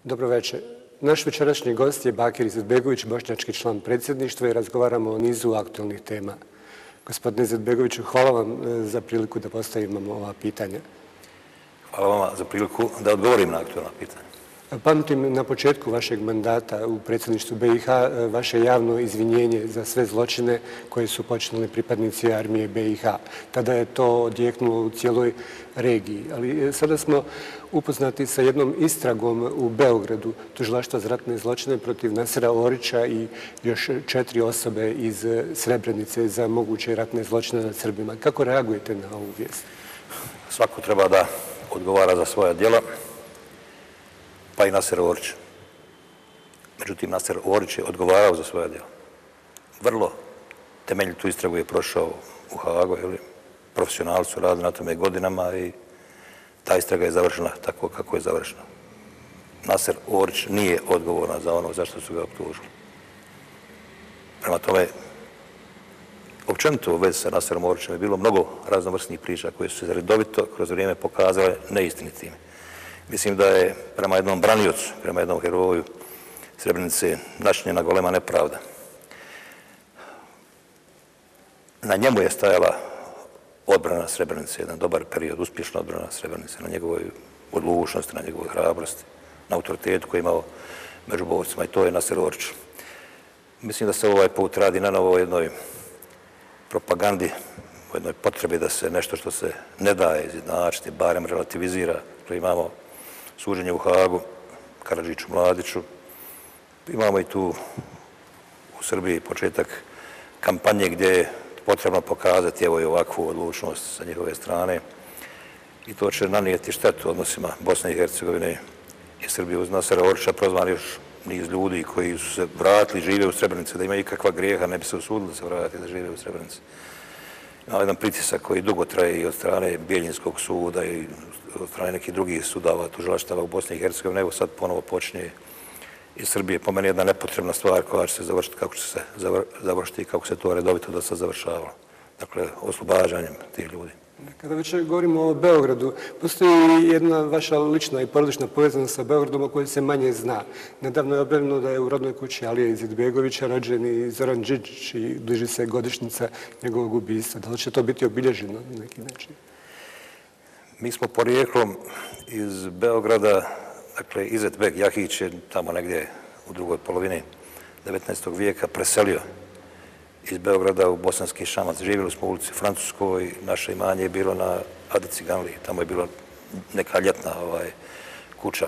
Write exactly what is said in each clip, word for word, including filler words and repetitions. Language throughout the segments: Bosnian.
Dobro večer. Naš večerašnji gost je Bakir Izetbegović, bošnjački član predsjedništva i razgovaramo o nizu aktualnih tema. Gospodine Izetbegoviću, hvala vam za priliku da postavimo ova pitanja. Hvala vama za priliku da odgovorim na aktualna pitanja. Pamtim na početku vašeg mandata u predsjedništvu B i H vaše javno izvinjenje za sve zločine koje su počinili pripadnici armije B i H. Tada je to odjeknulo u cijeloj regiji. Ali sada smo upoznati sa jednom istragom u Beogradu, tužilaštva za ratne zločine protiv Nasera Orića i još četiri osobe iz Srebrenice za moguće ratne zločine nad Srbima. Kako reagujete na ovu vijest? Svako treba da odgovara za svoja djela, pa i Naser Orić. Međutim, Naser Orić je odgovarao za svoja djela. Vrlo temeljitu istragu je prošao u Haagu, profesionalci su radili na tome godinama i ta istraga je završena tako kako je završena. Naser Orić nije odgovoran za ono zašto su ga optužili. Prema tome, općenito u vezi sa Naserom Orićem je bilo mnogo raznovrsnih priča koje su se redovito kroz vrijeme pokazale neistinitime. Mislim da je prema jednom braniocu, prema jednom heroju Srebrenice načinjena golema nepravda. Na njemu je stajala odbrana Srebrenice, jedan dobar period, uspješna odbrana Srebrenice, na njegovoj odlučnosti, na njegovoj hrabrosti, na autoritetu koji je imao među borcima i to je Naser Orić. Mislim da se ovaj put radi na novo o jednoj propagandi, o jednoj potrebi da se nešto što se ne daje izjednačiti, barem relativizira. Imamo suđenje u Haagu, Karadžiću, Mladiću. Imamo i tu u Srbiji početak kampanje gdje je potrebno pokazati evo i ovakvu odlučnost sa njihove strane. I to će nanijeti štetu odnosima Bosne i Hercegovine i Srbije uz Nasera Orića. Prozvan još niz ljudi koji su se vratili, žive u Srebrenici, da imaju ikakva grijeha, ne bi se usudili da se vrati da žive u Srebrenici. Ima jedan pritisak koji dugo traje i od strane Bijeljinskog suda i od strane nekih drugih sudova, tužilaštava u Bosni i Hercegovini. Evo sad ponovo počinje iz Srbije. Po meni jedna nepotrebna stvar koja će se završiti kako će se završiti i kako se to redovito da se završavalo. Dakle, oslobađanjem tih ljudi. Kada već govorimo o Beogradu, postoji jedna vaša lična i porodična povezanost sa Beogradom o kojoj se manje zna. Nedavno je objavljeno da je u rodnoj kući Alije Izetbegovića rođen i Zoran Đinđić i bliži se godišnjica njegovog ubistva. Da li će to biti obilježeno na neki način? Mi smo porijeklom iz Beograda, dakle Izetbeg Jahić je tamo negdje u drugoj polovini devetnaestog vijeka preselio iz Beograda u Bosanski Šamac. Živjeli smo u ulici Francuskoj, naše imanje je bilo na Adi Ciganliji, tamo je bila neka ljetna kuća.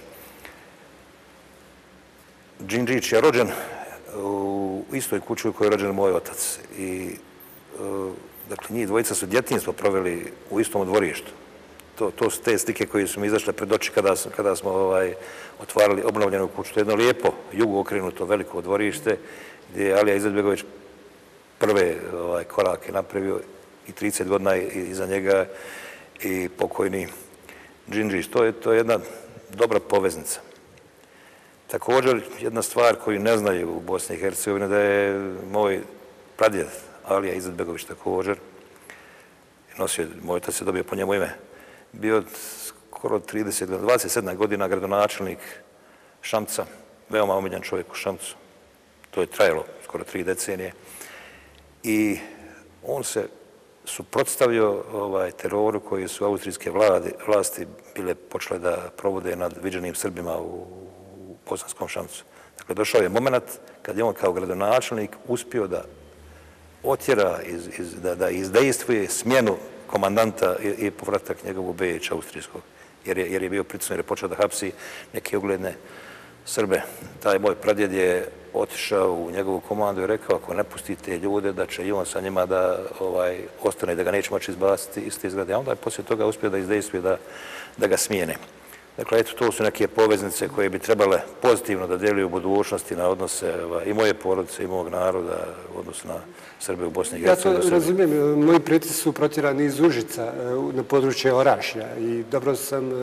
Đinđić je rođen u istoj kući u kojoj je rođen moj otac i dakle njih dvojica su djetinjstvo proveli u istom dvorištu. To su te slike koje su mi izašle pred oči kada smo otvarali obnovljenu kuću. To je jedno lijepo, jugo okrenuto veliko dvorište gdje je Alija Izetbegović prve korake napravio i trideset godina iza njega i pokojni Đinđić. To je jedna dobra poveznica. Također, jedna stvar koju ne znaju u Bosni i Hercegovini da je moj pradjed Alija Izetbegović također, moj otac je dobio po njemu ime, bio skoro trideset, dvadeset sedam godina gradonačelnik Šamca, veoma omiljan čovjek u Šamcu. To je trajalo skoro tri decenije. I on se suprotstavio teroru koji su austrijske vlasti bile počele da provode nad viđenim Srbima u Bosanskom Šamcu. Dakle, došao je moment kad je on kao gradonačelnik uspio da otjera, da izdejstvuje smjenu komandanta i povratak njegovu Bejić austrijskog, jer je bio pritisnut, jer je počeo da hapsi neke ugledne Srbe. Taj moj pradjed je otišao u njegovu komandu i rekao ako ne pustite ljude da će i on sa njima da ostane i da ga neće moći izbaciti iz te zgrade. A onda je poslije toga uspio da izdejstvuje da ga smijene. Dakle, eto, to su neke poveznice koje bi trebale pozitivno da djeluju u budućnosti na odnose i moje porodice i mog naroda u odnosu na Srbe u Bosni i Hercegovini. Ja to razumijem. Moji preci su protjerani iz Užica na područje Orašja i dobro sam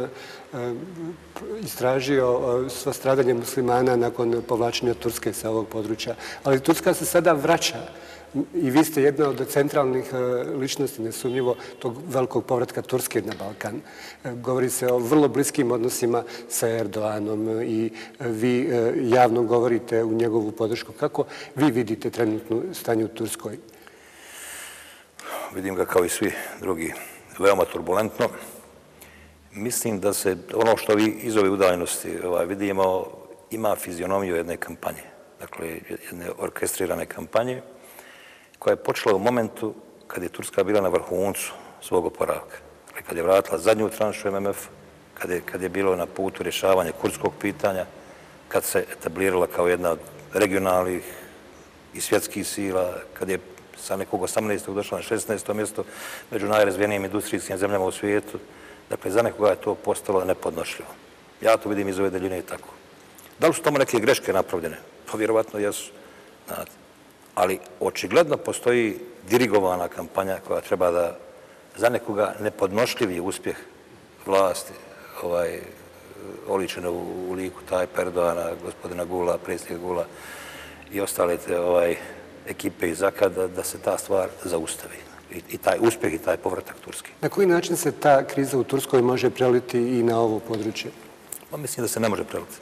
istražio sva stradanje muslimana nakon povlačenja Turske sa ovog područja. Ali Turska se sada vraća i vi ste jedna od centralnih ličnosti, nesumnjivo, tog velikog povratka Turske na Balkan. Govori se o vrlo bliskim odnosima sa Erdoganom i vi javno govorite u njegovu podršku. Kako vi vidite trenutno stanje u Turskoj? Vidim ga kao i svi drugi veoma turbulentno. Mislim da se ono što vi iz ove udaljenosti vidimo ima fizionomiju jedne kampanje. Dakle, jedne orkestrirane kampanje koja je počela u momentu kad je Turska bila na vrhuncu svog oporavka. Dakle, kad je vratila zadnju tranšu M M F, kad je, kad je bilo na putu rješavanja kurdskog pitanja, kad se etablirala kao jedna od regionalnih i svjetskih sila, kad je sa nekog osamnaestog došla na šesnaesto mjesto među najrazvijenijim industrijskim zemljama u svijetu. Dakle, za nekoga je to postalo nepodnošljivo. Ja to vidim iz ove daljine i tako. Da li su tamo neke greške napravljene? Pa vjerovatno jesu. Znate. Ali očigledno postoji dirigovana kampanja koja treba da za nekoga nepodnošljivi uspjeh vlasti ovaj, oličeno u, u liku Tajpa Erdogana, gospodina Gula, predsjednika Gula i ostale te ovaj, ekipe iz Zaka da, da se ta stvar zaustavi. I, i taj uspjeh i taj povratak Turske. Na koji način se ta kriza u Turskoj može preliti i na ovo područje? Pa mislim da se ne može preliti.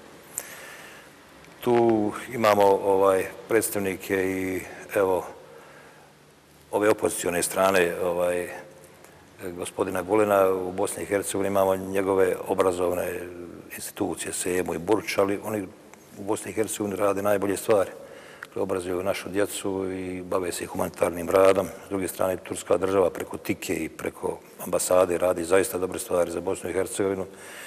Tu imamo ovaj, predstavnike i evo ove opozicione strane ovaj, gospodina Gulena u Bosni i Hercegovini, imamo njegove obrazovne institucije, Sejmu i Burč, ali oni u Bosni i Hercegovini rade najbolje stvari. Obrazuju našu djecu i bave se humanitarnim radom. S druge strane, turska država preko Tike i preko ambasade radi zaista dobre stvari za Bosnu i Hercegovinu.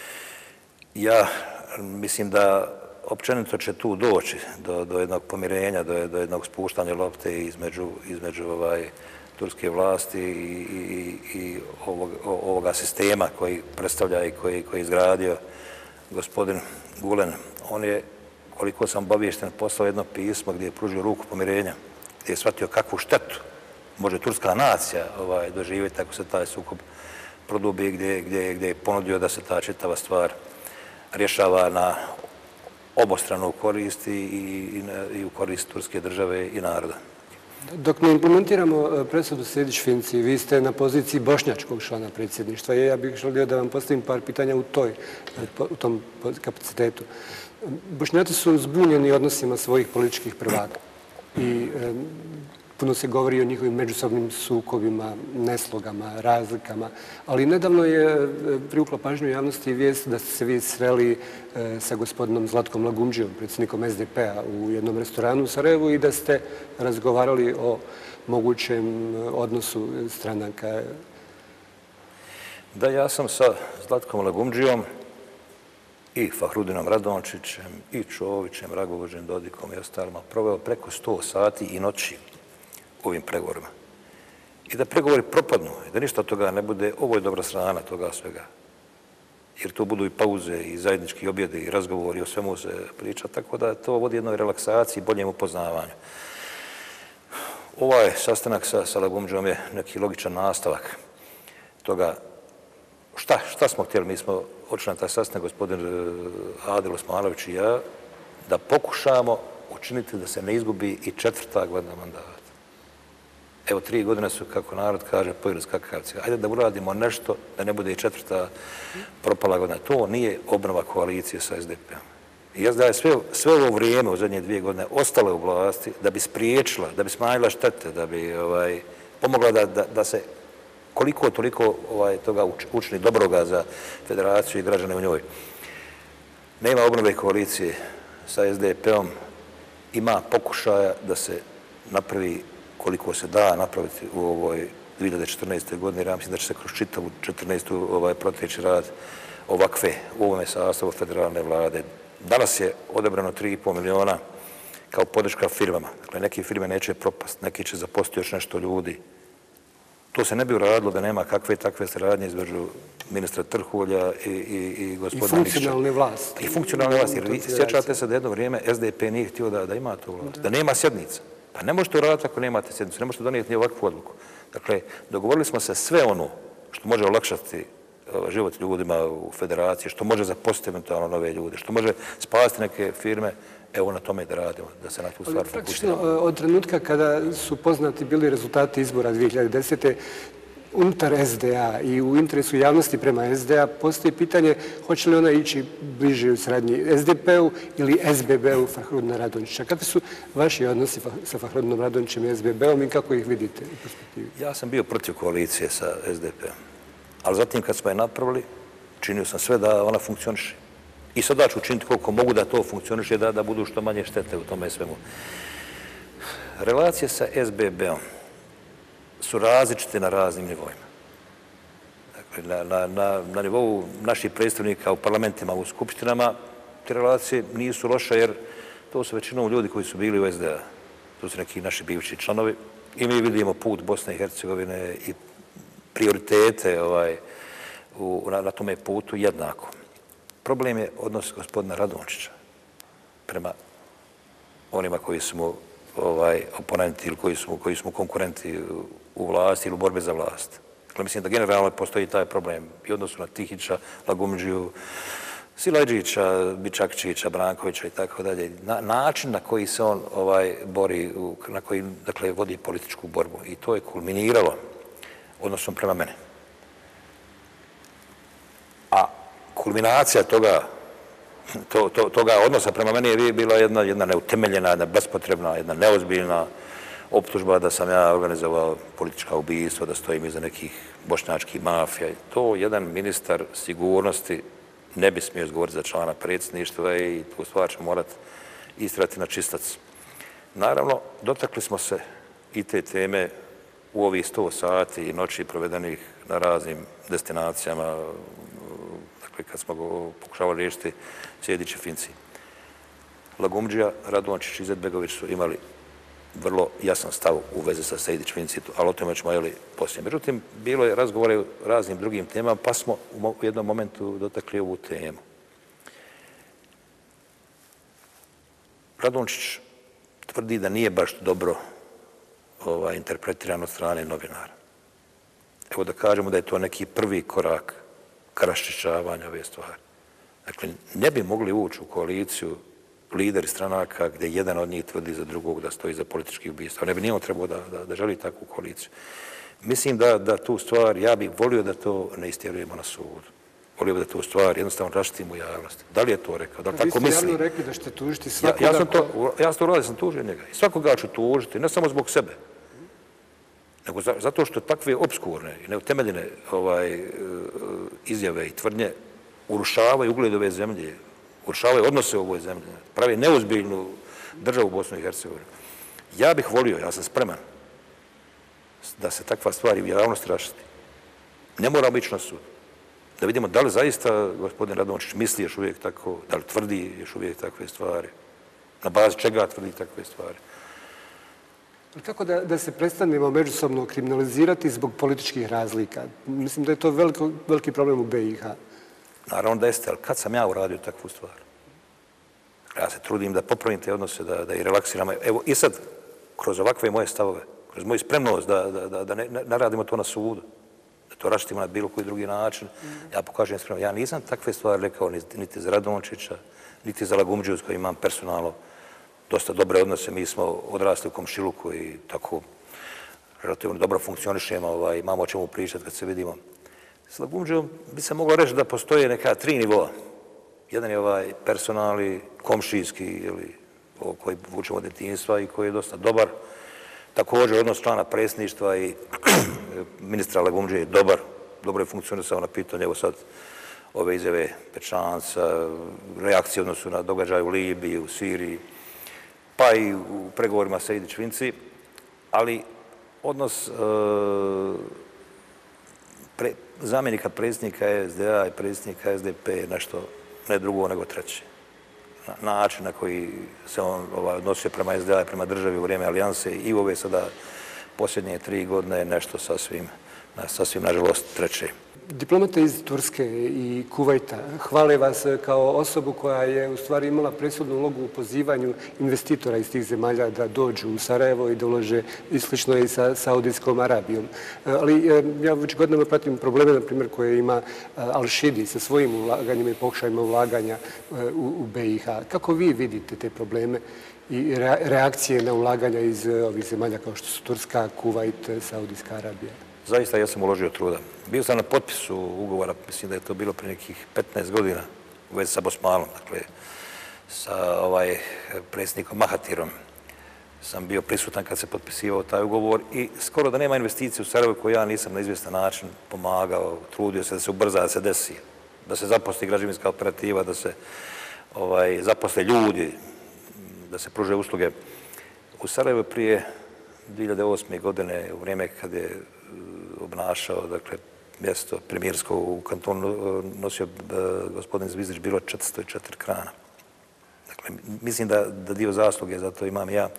Ja mislim da općenito će tu doći do, do jednog pomirenja, do, do jednog spuštanja lopte između, između ovaj, turske vlasti i, i, i ovog, ovoga sistema koji predstavlja i koji, koji je izgradio gospodin Gulen. On je, koliko sam obaviješten, poslao jedno pismo gdje je pružio ruku pomirenja, gdje je shvatio kakvu štetu može turska nacija ovaj, doživjeti ako se taj sukob produbi, gdje, gdje, gdje je ponudio da se ta čitava stvar rješava na obostranu korist i, i, i u korist turske države i naroda. Dok ne implementiramo presudu Sejdić-Finci, vi ste na poziciji bošnjačkog člana predsjedništva. Ja bih želio da vam postavim par pitanja u, toj, u tom kapacitetu. Bošnjaci su zbunjeni odnosima svojih političkih prvaka i e, puno se govori o njihovim međusobnim sukobima, neslogama, razlikama, ali nedavno je privukla pažnju javnosti vijest da ste se vi sreli e, sa gospodinom Zlatkom Lagumdžijom, predsjednikom S D P-a u jednom restoranu u Sarajevu i da ste razgovarali o mogućem odnosu stranaka. Da, ja sam sa Zlatkom Lagumdžijom i Fahrudinom Radončićem, i Čovićem, Ragovođem, Dodikom i ostalima proveo preko sto sati i noći u ovim pregovorima. I da pregovori propadnu, da ništa od toga ne bude, ovo je dobra strana toga svega. Jer tu budu i pauze, i zajednički objede, i razgovori, o svemu se priča, tako da to vodi jednoj relaksaciji, boljem upoznavanju. Ovaj sastanak sa, sa Lagumdžijom je neki logičan nastavak toga. Šta, šta smo htjeli? Mi smo odšli na taj sastanak, gospodin Adil Osmanović i ja, da pokušamo učiniti da se ne izgubi i četvrta godina mandata. Evo, tri godine su, kako narod kaže, pojeli skakavci. Ajde da uradimo nešto da ne bude i četvrta propala godina. To nije obnova koalicije sa S D P-om. I S D A je sve, sve ovo vrijeme u zadnje dvije godine ostale u vlasti da bi spriječila, da bi smanjila štete, da bi ovaj, pomogla da, da, da se koliko toliko ovaj, toga učini dobroga za federaciju i građane u njoj. Nema obnove koalicije sa S D P-om, ima pokušaja da se napravi koliko se da napraviti u ovoj dvije hiljade četrnaeste. godine. Ja mislim da će se kroz čitavu četrnaestu ovaj, proteći rad ovakve u ovome sastavu federalne vlade. Danas je odebrano tri i pol miliona kao podrška firmama. Dakle, neke firme neće propast, neki će zaposliti još nešto ljudi. To se ne bi uradilo da nema kakve takve saradnje između ministra Trhulja i, i, i gospodina I funkcionalne vlasti. I funkcionalne vlasti. Jer vi sjećate se da jedno vrijeme S D P nije htio da, da ima tu vlast, da nema sjednica. Pa ne možete uraditi ako nemate sjednicu, ne možete donijeti ni ovakvu odluku. Dakle, dogovorili smo se sve ono što može olakšati život ljudima u federaciji, što može zaposliti eventualno nove ljude, što može spasiti neke firme, evo na tome da radimo, da se na tu stvar fokusiramo. Od trenutka kada su poznati bili rezultati izbora dvije hiljade desete. unutar es de a i u interesu javnosti prema es de a postoji pitanje hoće li ona ići bliže u sradnji es de pe u ili es be be u Fahrudina Radonjića. Kakvi su vaši odnosi sa Fahrudinom Radonjićem i es be be om i kako ih vidite u perspektivi? Ja sam bio protiv koalicije sa es de pe om, ali zatim kad smo je napravili, činio sam sve da ona funkcioniše. I sada ću učiniti koliko mogu da to funkcioniše, da, da budu što manje štete u tome svemu. Relacije sa es be be om su različite na raznim nivoima. Dakle, na, na, na, na nivou naših predstavnika u parlamentima, u skupštinama, te relacije nisu loše jer to su većinom ljudi koji su bili u es de a. To su neki naši bivši članovi i mi vidimo put Bosne i Hercegovine i prioritete ovaj, u, na, na tome putu jednako. Problem je odnos gospodina Radončića prema onima koji su mu ovaj, oponenti ili koji su, koji su mu konkurenti u vlasti ili u borbi za vlast. Dakle, mislim da generalno postoji taj problem i odnosu na Tihića, Lagumdžiju, Silajdžića, Bičakčića, Brankovića i tako dalje. Na, način na koji se on ovaj, bori, na koji dakle, vodi političku borbu. I to je kulminiralo odnosom prema mene. A kulminacija toga, to, to, toga odnosa prema meni je bila jedna, jedna neutemeljena, jedna bespotrebna, jedna neozbiljna optužba da sam ja organizovao politička ubistva, da stojim iza nekih bošnjačkih mafija. To jedan ministar sigurnosti ne bi smio izgovoriti za člana predsjedništva i tu stvar će morati istrati na čistac. Naravno, dotakli smo se i te teme u ovih sto sati i noći provedenih na raznim destinacijama, dakle, kad smo go pokušavali riješiti Sejdić i Finci. Lagumdžija, Radončić i Izetbegović su imali vrlo jasan stav u vezi sa Sejdić Finci, ali o tome ćemo jeli poslije. Međutim, bilo je razgovore o raznim drugim temama, pa smo u jednom momentu dotakli ovu temu. Radončić tvrdi da nije baš dobro ovaj, interpretiran od strane novinara. Evo da kažemo da je to neki prvi korak ka raščišćavanju ove stvari. Dakle, ne bi mogli ući u koaliciju lideri stranaka gdje jedan od njih tvrdi za drugog da stoji za politički ubistva. Ne bi nije on trebao da, da, da želi takvu koaliciju. Mislim da, da tu stvar, ja bih volio da to ne istjerujemo na sudu. Volio bih da tu stvar jednostavno raštitimo u javnosti. Da li je to rekao? Da li tako misli? Vi ste javno rekli da ćete tužiti svakoga... Ja, ja sam to, ja sam to uradio, sam tužio njega. I svakoga ću tužiti, ne samo zbog sebe, nego zato što takve obskurne i neutemeljene ovaj, izjave i tvrdnje urušavaju ugled ove zemlje, urušavaju odnose u ovoj zemlji, pravi neozbiljnu državu Bosnu i Hercegovinu. Ja bih volio, ja sam spreman da se takva stvar i u javnosti raštiti. Ne moramo ići na sud. Da vidimo da li zaista gospodin Radončić misli još uvijek tako, da li tvrdi još uvijek takve stvari, na bazi čega tvrdi takve stvari. Kako da, da se prestanemo međusobno kriminalizirati zbog političkih razlika? Mislim da je to veliko, veliki problem u be i ha. Naravno da jeste, ali kad sam ja uradio takvu stvar? Ja se trudim da popravim te odnose, da, da i relaksiram. Evo i sad, kroz ovakve moje stavove, kroz moju spremnost da, da, da, da ne, ne radimo to na sudu, da to raštimo na bilo koji drugi način, ja pokažem spremnost. Ja nisam takve stvari rekao niti za Radončića, niti za Lagumdžiju s kojim imam personalno dosta dobre odnose. Mi smo odrasli u komšiluku i tako relativno dobro funkcionišemo, ovaj, imamo o čemu pričati kad se vidimo. S Lagumdžijom bi se moglo reći da postoje neka tri nivoa. Jedan je ovaj personalni, komšijski, ili koji vučemo od djetinjstva i koji je dosta dobar. Također odnos člana predsjedništva i ministra Lagumdžije je dobar. Dobro je funkcionisao na pitanje, evo sad ove izjave Pečanca, reakcije odnosu na događaj u Libiji, u Siriji, pa i u pregovorima sa Sejdić Finci, ali odnos e, pre, zamjenika predsjednika es de a i predsjednika es de pe je nešto ne drugo nego treće. Na, način na koji se on ovaj, odnosio prema es de a i prema državi u vrijeme alijanse i u ove sada posljednje tri godine je nešto sasvim na sasvim, nažalost, treće. Diplomate iz Turske i Kuvajta hvale vas kao osobu koja je u stvari imala presudnu ulogu u pozivanju investitora iz tih zemalja da dođu u Sarajevo i da ulože i slično i sa Saudijskom Arabijom. Ali ja već godinama pratim probleme, na primjer, koje ima Al-Shidi sa svojim ulaganjima i pokušajima ulaganja u B i H. Kako vi vidite te probleme i reakcije na ulaganja iz ovih zemalja kao što su Turska, Kuvajt, Saudijska Arabija? Zaista ja sam uložio truda. Bio sam na potpisu ugovora, mislim da je to bilo prije nekih petnaest godina u vezi sa Bosmalom, dakle sa ovaj predsjednikom Mahatirom. Sam bio prisutan kad se potpisivao taj ugovor i skoro da nema investicije u Sarajevu koju ja nisam na izvjestan način pomagao, trudio se da se ubrza, da se desi, da se zaposli građevinska operativa, da se ovaj, zaposle ljudi, da se pruže usluge. U Sarajevu prije dvije hiljade osme. godine, u vrijeme kad je obnašao, dakle, mjesto premijersko u kantonu nosio gospodin Zvizdić, bilo četiristo četiri krana. Dakle, mislim da, da dio zasluge za to imam ja.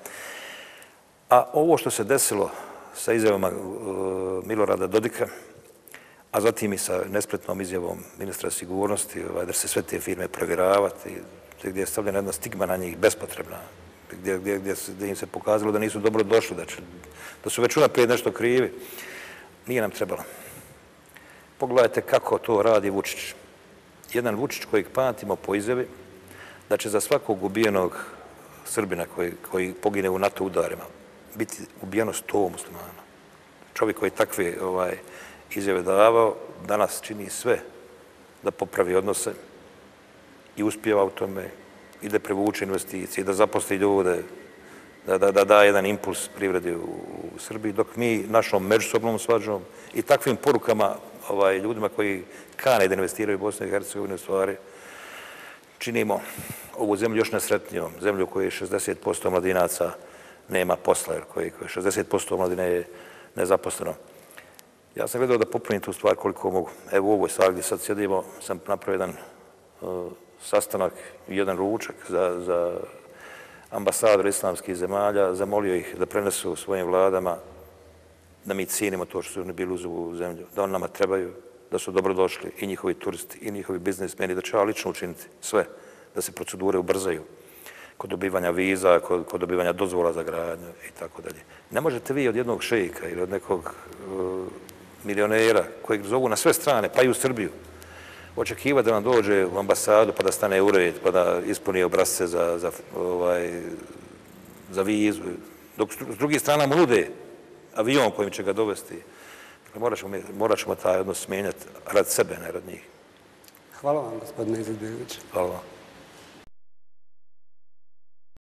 A ovo što se desilo sa izjavama uh, Milorada Dodika, a zatim i sa nespretnom izjavom ministra sigurnosti, ovaj, da se sve te firme provjeravati, gdje je stavljena jedna stigma na njih, bespotrebna, gdje, gdje, gdje, se, gdje im se pokazalo da nisu dobro došli, da, će, da su već unaprijed nešto krivi. Nije nam trebalo. Pogledajte kako to radi Vučić. Jedan Vučić kojeg pamtimo po izjavi da će za svakog ubijenog Srbina koji, koji pogine u NATO udarima biti ubijeno sto muslimana. Čovjek koji takve ovaj, izjave davao danas čini sve da popravi odnose i uspijeva u tome i da privuče investicije, da zaposli ljude, da, da, da da jedan impuls privredi u, u Srbiji, dok mi našom međusobnom svađom i takvim porukama ovaj, ljudima koji kane da investiraju u Bosnu i Hercegovini u stvari činimo ovu zemlju još nesretnijom, zemlju u kojoj šezdeset posto mladinaca nema posla, jer koji šezdeset posto mladine je nezaposleno. Ja sam gledao da popravim tu stvar koliko mogu. Evo u ovoj sali gdje sad sjedimo sam napravio jedan uh, sastanak i jedan ručak za, za ambasador islamskih zemalja, zamolio ih da prenesu svojim vladama da mi cijenimo to što su oni bili uz ovu zemlju, da oni nama trebaju, da su dobrodošli i njihovi turisti i njihovi biznismeni, da će ja lično učiniti sve, da se procedure ubrzaju kod dobivanja viza, kod, kod dobivanja dozvola za gradnju i tako dalje. Ne možete vi od jednog šejka ili od nekog uh, milionera kojeg zovu na sve strane, pa i u Srbiju, očekivati da vam dođe u ambasadu pa da stane u red, pa da ispuni obrazce za, za, ovaj, za vizu, dok s drugih strana mu nude avion kojim će ga dovesti. Morat ćemo, morat ćemo taj odnos smijenjati rad sebe, ne rad njih. Hvala vam, gospodine Izetbegović. Hvala vam.